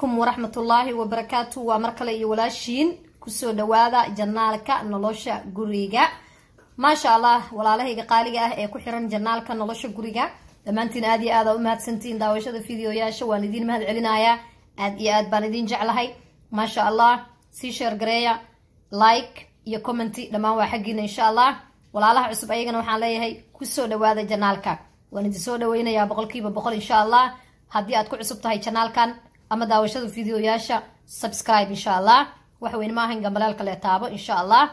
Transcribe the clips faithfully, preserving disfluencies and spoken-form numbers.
عليكم ورحمة الله وبركاته ومركلة يولاشين كسو دوادا جنالكا نلوشا غوريغا ما شاء الله ولا له قاليغا اه كخيرن جنالكا نلوشا غوريغا دمانتين aad iyo aad u mahadsantiin daawashada fiidiyoyaasha waan idin mahad celinaya aad iyo aad baan idin jeclahay ma sha Allah si share gareeya like iyo comment dhamaan waa xaqiina insha Allah walaalaha cusub ayagana waxaan leeyahay ku soo dhawaada janaalka waan idin soo dhaweynayaa boqolkiiba boqol insha Allah haddii aad ku cusub tahay janaalkan ama daawashada fiidiyoyaasha subscribe insha Allah wax weyn ma ahan gambalaalka la taabo insha Allah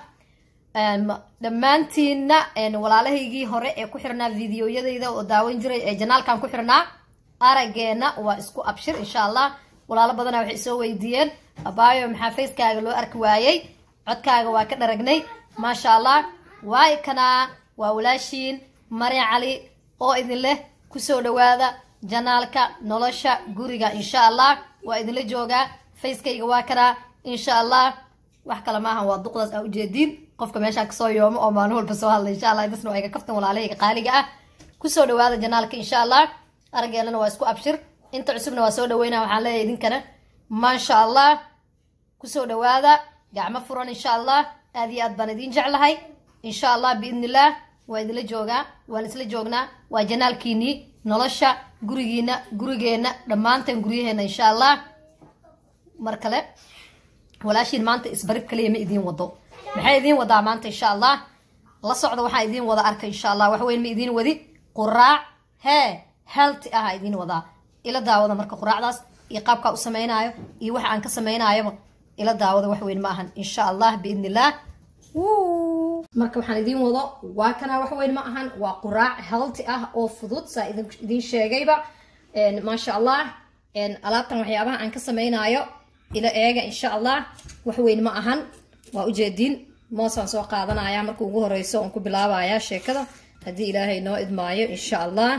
dhammaantiina walaalahaygii hore ee ku xirnaa fiidiyooyadayda oo daawan jiray ee janaalkan ku xirnaa arageena waa isku abshir insha Allah walaalo badan waxay soo weydiiyeen abaayo maxaa facekaaga loo arki waayay codkaaga waa ka dharagnay ma sha Allah waay kana waa walaashiin Maria Ali oo idin leh ku soo dhawaada janaalka nolosha guriga insha Allah waa idin la jooga facekayga waa kana insha Allah wax kala ma ahan waa duqdaas aad u jeedin qofka meesha ka soo yoomo oo maalin walba soo hadlay insha Allah idasna ay ka kaftan walaalahayga qaaliga ah ku soo dhawaada janaalka insha Allah arageelana waa isku abshir inta cusubna waa soo dhaweynaa waxaan leeyahay idinkana ma sha Allah ku soo dhawaada gacmo furan insha Allah aad iyo aad baan idin jeclahay insha Allah biidnillah waa idin la joogaa waan isla joognaa waa janaalkiini nolosha gurigiina gurigeena dhamaantan guriyeena insha Allah markale walaashiin maanta isbarid kaliya ma idin wado maxay idin wadaa maanta insha Allah la socdo waxa idin wada arka insha Allah wax weyn ma idin wadi quraac he healthy ah idin wada ila daawada marka quraacdaas iyo qaabka u sameeynayo iyo waxa aan ka sameeynayo ila daawada wax weyn ma ahan insha Allah biidnillah wuu marka waxaan idin wado waa kana wax weyn ma ahan waa quraac healthy ah oo fudud saa idin idin sheegayba een ma sha Allah een alaabtan waxyaabaha aan ka sameeynayo ila eega insha Allah wax weyn ma ahan waa u jeedin moosan soo qaadanaya markii ugu horeyso aan ku bilaabaya sheekada hadii Ilaahay noo idmaayo insha Allah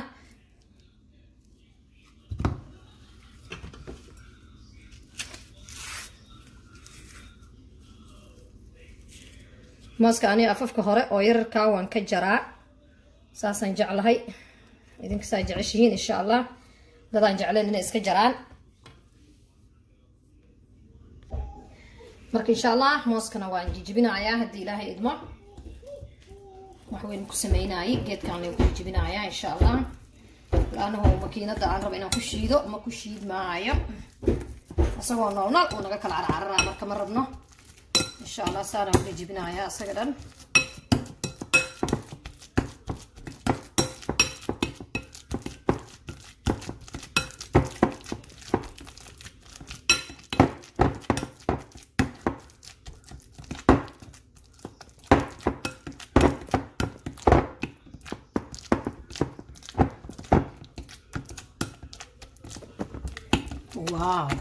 mooska ani afafka hore oo yararka waan ka jaraa saasan jeclahay idinka saa jeceshihiin insha Allah dadaan jecleen inay iska jaraan marka insha Allah mooskana waan jijibinayaa hadii Ilaahay idmo wax weyn ku sameeynaay geedkan aan ku jijibinayaa insha Allah laanahu makiinada aan rabo inaan ku shiido ma ku shiid maayo asagoo nool nool oo naga kala carcarraa marka ma rabno insha Allah saana ku jijibinayaa asaga dhan wow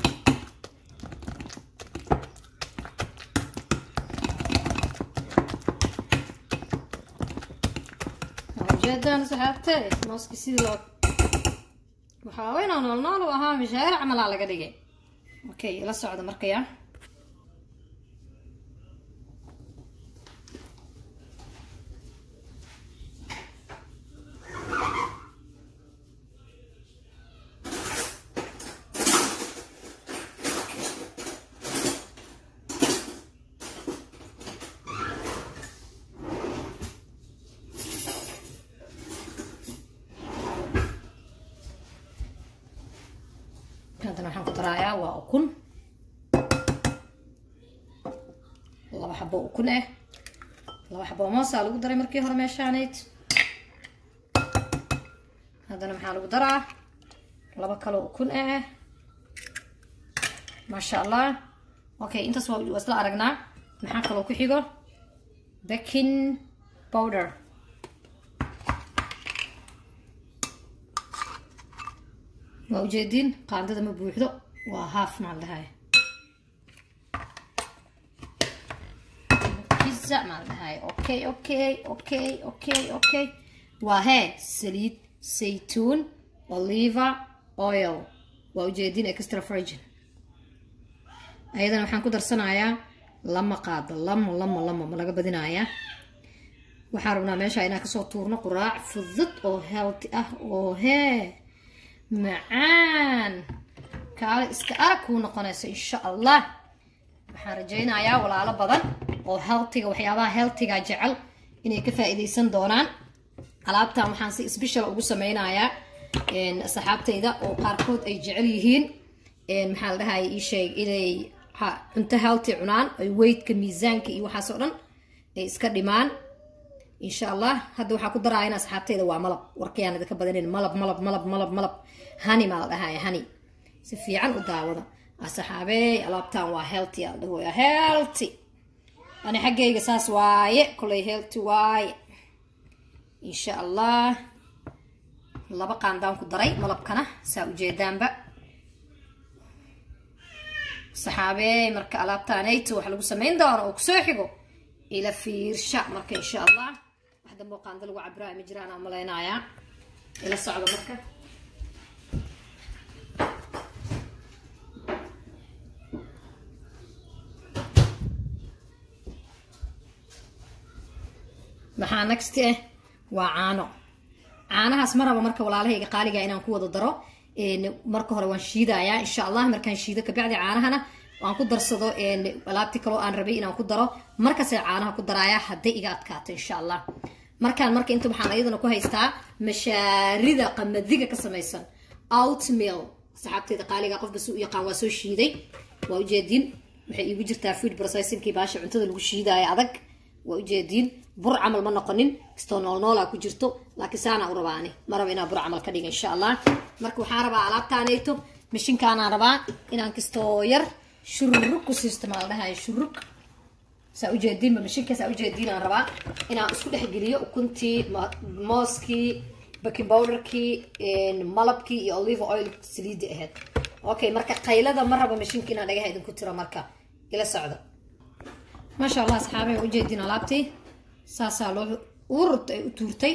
جدا صحابتي ماسك سيدي وحاولنا نقول له ها مش هير عمل على قديقه اوكي لا سعوده مركيا هذا نحن قطرايا وأكون الله بحبه أكون إيه الله بحبه ما سالو قدري مركي هرمي شانيت هذا نحن قدرة الله بكلو أكون إيه ما شاء الله أوكي أنت سوى وصل أرجنا نحن كلو كحيجو بيكنج باودر موجودين قاعدة ما بوحدة وهاف مع الهاي كيزة مع الهاي أوكي أوكي أوكي أوكي أوكي وهاي سليد زيتون أوليفا أويل موجودين إكسترا فريجن أيضا وحن كدر صناعة لما قاد لما لما لما ملاقى بدنايا وحاربنا ماشي أنا كسوت طورنا قراع فضت أو هيلتي أه أو هي معان kaale iska arag kuu noqonayso insha allah. waxaan rajaynayaa walaalo badan oo healthiga waxyaabaha healthiga jecel inay ka faa'iideysan doonaan. alaabtan waxaan si special ugu sameynayaa een saxaabtayda oo qaarkood ay jecel yihiin een maxaa la dhahay ii sheeg inay cunto healthy cunaan ay weightka miisaanka iyo waxaas oo dhan ay iska dhimaan insha allah. hadda waxaa ku daraayana saxaabtayda waa malab, warkayaan idinka badanin. malab malab malab malab malab hani maa la dhahay hani. si fiican u daawada asxaabey. alaabtan waa healthy aa dhahoya healthy. ani xaggayga saas waaye kolay healthy waaye insha allah. laba qaandaan ku daray malabkana saa ujeedaanba saxaabey. marka alaabtaanayto waxa lagu samayn doono oo kusoo xigo ila fiirsha marka insha allah. wax dambe oo qaanda lagu cabiraa ma jiraan aan malaynayaa. ila socdo marka. maxaa next eh waa caano. caanahaas maraba marka walaalahayga qaaliga inaan ku wada daro. marka hore waan shiidayaa insha allah. markaan shiido kabacdi caanahana waan ku darsado alaabti kaloo aan rabay inaan ku daro markaas caanaha ku darayaa hadday iga adkaato insha allah. markaan marka inta waxaan ayadana ku haystaa mashaarida qamadiga ka samaysan oatmeal. saxaabteeda qaaliga qof bas u yaqaan waa soo shiiday waa ujeedin. waxay iigu jirtaa food processingkii baasha cuntada lagu shiidaayo adag waa ujeedin. bur camal ma noqonin kastoo nool noolaa ku jirto laakiin saana u rabaani ma rabo inaan bur camal ka dhiga insha allah. marka waxaan rabaa alaabtaanayto mashinkaanaan rabaa inaan kastoo yar shururug ku siisto maa la dhahay shururug. saa ujeedinba mashinka saa ujeedin aan rabaa inaan isku dhex geliyo ukuntii mooskii baking powderkii malabkii iyo olive oil saliidi ahayd. okay marka qaylada ma rabo mashinka inaan dhagaha idinku tiro marka ila socdo. maasha allah asxaabay ujeedin alaabtii saasaa loo ururta ay u tuurtay.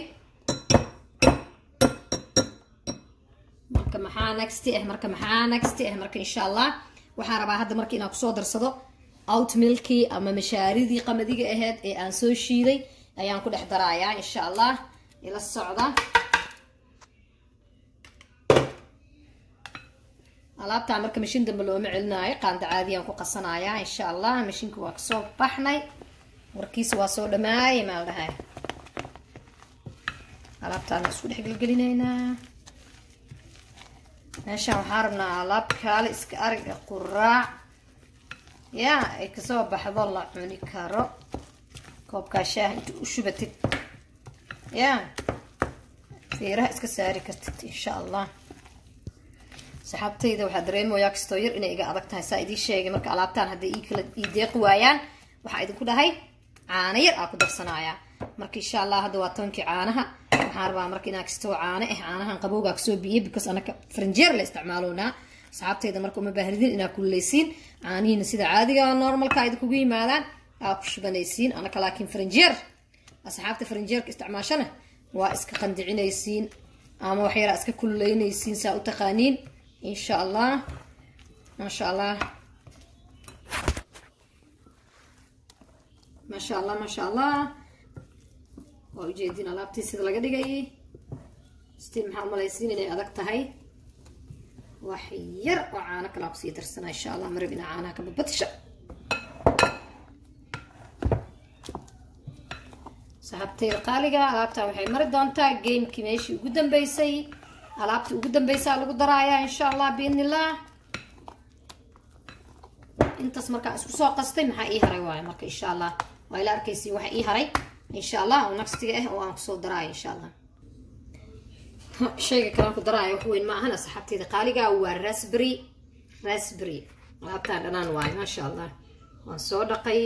marka maxaa next ah marka maxaa next ah marka insha allah waxaan rabaa hadda marka inaan kusoo darsado oatmealkii ama mashaaridii qamadiga ahayd ee aan soo shiiday ayaan ku dhex darayaa insha allah. ila socda. alaabtaan marka mashin dambe looma celinaayo qaanda caadiyaan ku qasanayaa insha allah. mashinka waa kasoo baxnay warkiisa waa soo dhamaayay maa la dhahay. alaabtaan isku dhex gelgelinaynaa. meeshaan waxaa rabnaa alaab kaale iska ariga quraac yaa ay kasoo baxdo la cuni karo. koobkaa shaaha inta u shubatid yaa feeraha iska saari kartid insha allah. saxaabtayda waxaa dareemayaa kastoo yar inay iga adag tahay saa idiin sheegay. marka alaabtaan hadday ii kala ii deeqi waayaan waxaa idinku dhahay caano yar aa ku darsanayaa. marka insha allah hadda waa tonkii caanaha. waxaan rabaa marka inaa kastoo caano ah caanahan qabowgaa kasoo biyey because anaka faranjeer la isticmaaloonaa. saxaabtayda marka uma baahnidin inaa kululeysiin caanihiina sida caadiga normalka idinkugu yimaadaan aa ku shubanaysiin. anaka laakiin faranjeer asxaabta faranjeerka isticmaashana waa iska qandicinaysiin ama waxyaraa iska kululeynaysiin saa u taqaaniin insha allah. maasha allah maasha allah maasha allah. waa ujeedin alaabtii sida laga dhigayay. stiin maxaa umalaysiin inay adag tahay. wax yar oo caano kala kusii darsana insha allah. marab inaa caanaha ka badbadsha. saxaabtayda qaaliga alaabtaa waxay mari doontaa gamekii meeshii ugu dambeysay. alaabtii ugu dambeysaa lagu daraayaa insha allah biidnillah. intaas markaa isku soo qastay maxaa ii haray waaye marka insha allah waa ila arkaysiin waxa ii haray insha allah oo naqstiga ah oo aan kusoo daraayo insha allah. shayga kale ku daraayo wax weyn ma ahana saxaabtayda qaaliga waa raspberry raspberry. alaabtaan dhanaan waaye maasha allah. waan soo dhaqay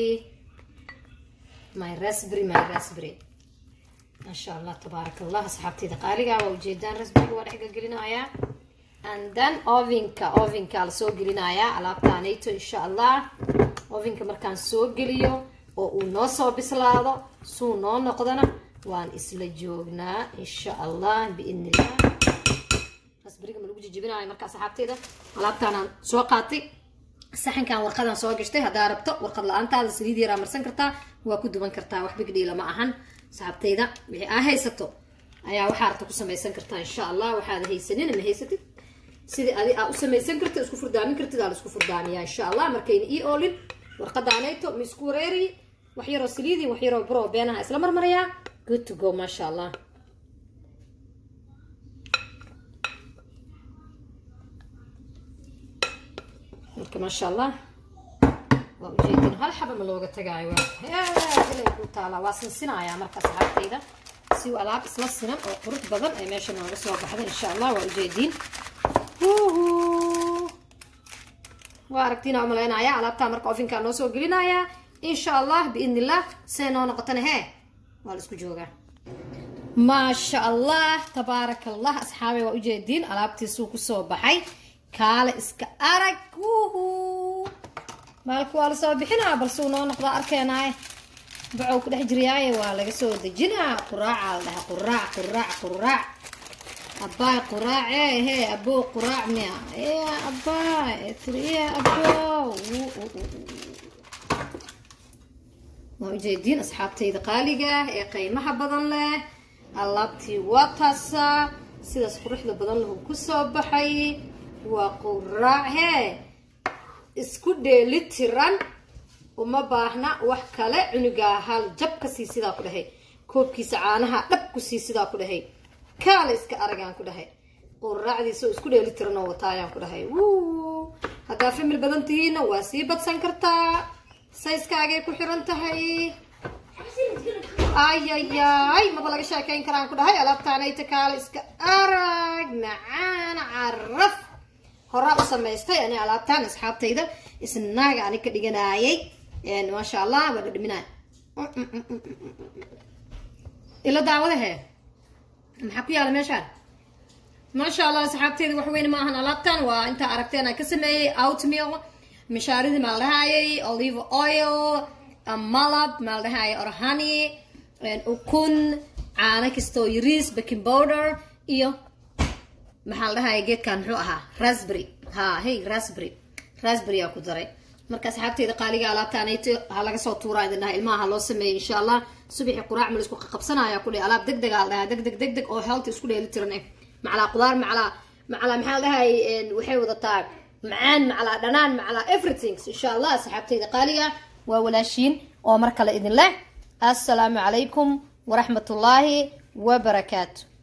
my raspberry my raspberry maasha allah tabaarak allah. saxaabtayda qaaliga waa ujeedaan raspberry waa dhex gelinayaa. and then ovenka ovenka la soo gelinayaa alaabtaanayto insha allah. ovenka markaan soo geliyo oo uu noo soo bislaado suu noo noqdana waan isla joognaa insha allah biidnillah. raspberryga ma lagu jijibinayo marka saxaabtayda. alaabtaanaan soo qaatay saxankan warqadan soo gashtay. haddaa rabto warqad la-aantaada saliid yaraa marsan kartaa waa ku duban kartaa wax big deal ma ahan saxaabtayda. wixii aa haysato ayaa waxaa rabta ku samaysan kartaa insha allah. waxaad haysanin ma haysatid sidii adi aa u samaysan kartid isku furdaamin kartid aa la isku furdaamiyaa insha allah markayna ii oolin warqadaanayto ma isku wareeri wax yaroo saliidii wax yaroo bro beenaha isla marmarayaa good to go maasha allah marka maasha allah waa ujeedin hal xaba ma looga tagaayo waa ku taala waa sinsinayaa marka saxaabtayda si alaab isla sinan oo qurux badan ay meesha nooga soo baxda insha allah waa ujeedin waa aragtiina umaleynaya alaabtaa marka ofinkaa noo soo gelinaya insha allah biidni illah see noo noqotana hee waa la isku joogaa maasha allah tabaaraka allah asxaabay waa ujeedin alaabtiisuu kusoo baxay kaale iska arag maalka waa lasoo bixinaa balsuu noo noqdaa arkeenaaye bacow ku dhex jiriyaaye waa laga soo dejinaa quraacaa la dhaha quraac quraac quraac abbaay quraacee hee aboo quraac miya ee abbaay triye aboo waa ujeediin asxaabtayda qaaliga ee qiimaha badan leh alaabtii waa taasaa sidaas quruxda badan lahu kusoo baxay waa quraac hee isku dheeli tiran uma baahna wax kale cunugaa hal jab ka sii sidaa ku dhahay koobkiisa caanaha dhab ku sii sidaa ku dhahay kaale iska aragaan ku dhahay quraacdiisa oo isku dheeli tiran oo wataayaan ku dhahay wuu haddaa famil badan tihiinna waa sii badsan kartaa sayskaagay ku xiran tahay ayayay maba laga sheekayn karaan ku dhahay alaabtaanayta kaale iska arag macaan caraf horaa u samaystay ani alaabtaan asxaabtayda isnaaga ani ka dhiganaayay maasha allah waa dhadhaminaa ila daawadahe maxaa ku yaala meeshaan maasha allah asxaabtayda wax weyn ma ahan alaabtaan waa intaa aragteen aan ka sameeyey outmeal mishaaridii maa la dhahaayay olive oil malab maa la dhahaayay orhani ukun caano kastoo yariis baking powder iyo maxaa la dhahaaya geedkan muxuu ahaa raspberry ha hey raspberry raspberry aa ku daray marka asxaabteyda qaaliga alaabtaanayto ha laga soo tuuraa idin dhaha ilmaha loo sameeyay insha allah subaxii quraac ma la isku qabsanaya ku dhe alaab deg deg aa la dhahaa deg deg deg deg oo healthy isku dheeli tiran eh macalaa qudaar macalaa macalaa maxaa la dhahay waxay wadataa macaan macalaa dhanaan macalaa everything insha allah asxaabteyda qaaliga waa walaashiin oo mar kale idin leh assalaamu calaykum waraxmatullaahi wabarakaatu